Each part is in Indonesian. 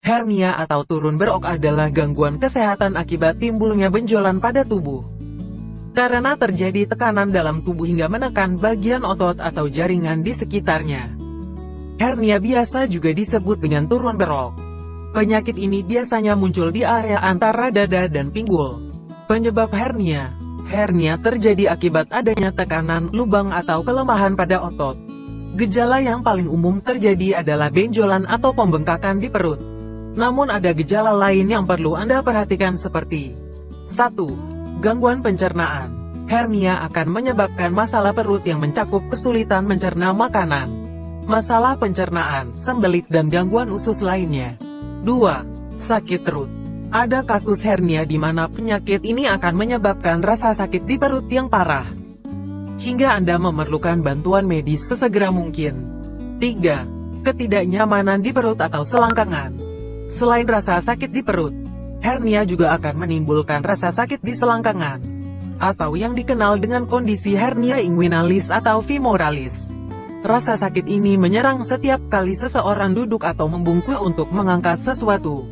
Hernia atau turun berok adalah gangguan kesehatan akibat timbulnya benjolan pada tubuh. Karena terjadi tekanan dalam tubuh hingga menekan bagian otot atau jaringan di sekitarnya. Hernia biasa juga disebut dengan turun berok. Penyakit ini biasanya muncul di area antara dada dan pinggul. Penyebab hernia. Hernia terjadi akibat adanya tekanan, lubang atau kelemahan pada otot. Gejala yang paling umum terjadi adalah benjolan atau pembengkakan di perut. Namun ada gejala lain yang perlu Anda perhatikan seperti 1. Gangguan pencernaan. Hernia akan menyebabkan masalah perut yang mencakup kesulitan mencerna makanan, masalah pencernaan, sembelit dan gangguan usus lainnya. 2. Sakit perut. Ada kasus hernia di mana penyakit ini akan menyebabkan rasa sakit di perut yang parah, hingga Anda memerlukan bantuan medis sesegera mungkin. 3. Ketidaknyamanan di perut atau selangkangan. Selain rasa sakit di perut, hernia juga akan menimbulkan rasa sakit di selangkangan, atau yang dikenal dengan kondisi hernia inguinalis atau femoralis. Rasa sakit ini menyerang setiap kali seseorang duduk atau membungkuk untuk mengangkat sesuatu.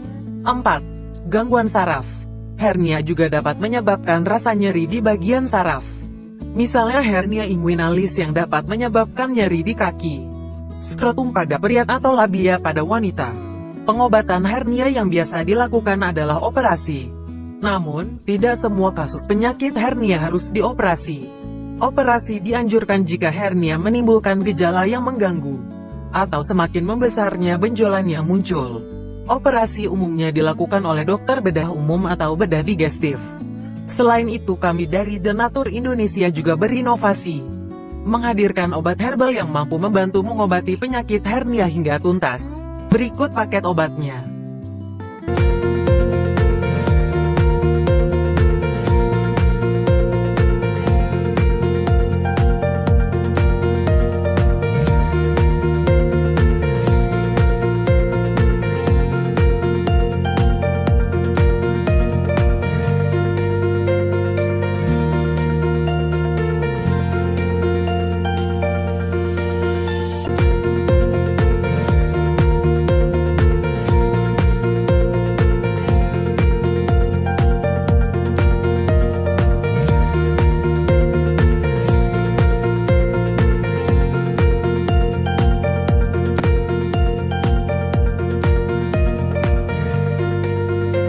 4. Gangguan saraf. Hernia juga dapat menyebabkan rasa nyeri di bagian saraf. Misalnya hernia inguinalis yang dapat menyebabkan nyeri di kaki, skrotum pada pria atau labia pada wanita. Pengobatan hernia yang biasa dilakukan adalah operasi. Namun, tidak semua kasus penyakit hernia harus dioperasi. Operasi dianjurkan jika hernia menimbulkan gejala yang mengganggu, atau semakin membesarnya benjolan yang muncul. Operasi umumnya dilakukan oleh dokter bedah umum atau bedah digestif. Selain itu kami dari Denatur Indonesia juga berinovasi, menghadirkan obat herbal yang mampu membantu mengobati penyakit hernia hingga tuntas. Berikut paket obatnya.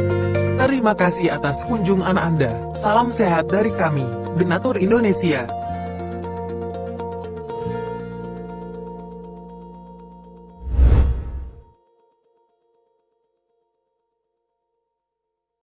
Terima kasih atas kunjungan Anda. Salam sehat dari kami, Denatur Indonesia.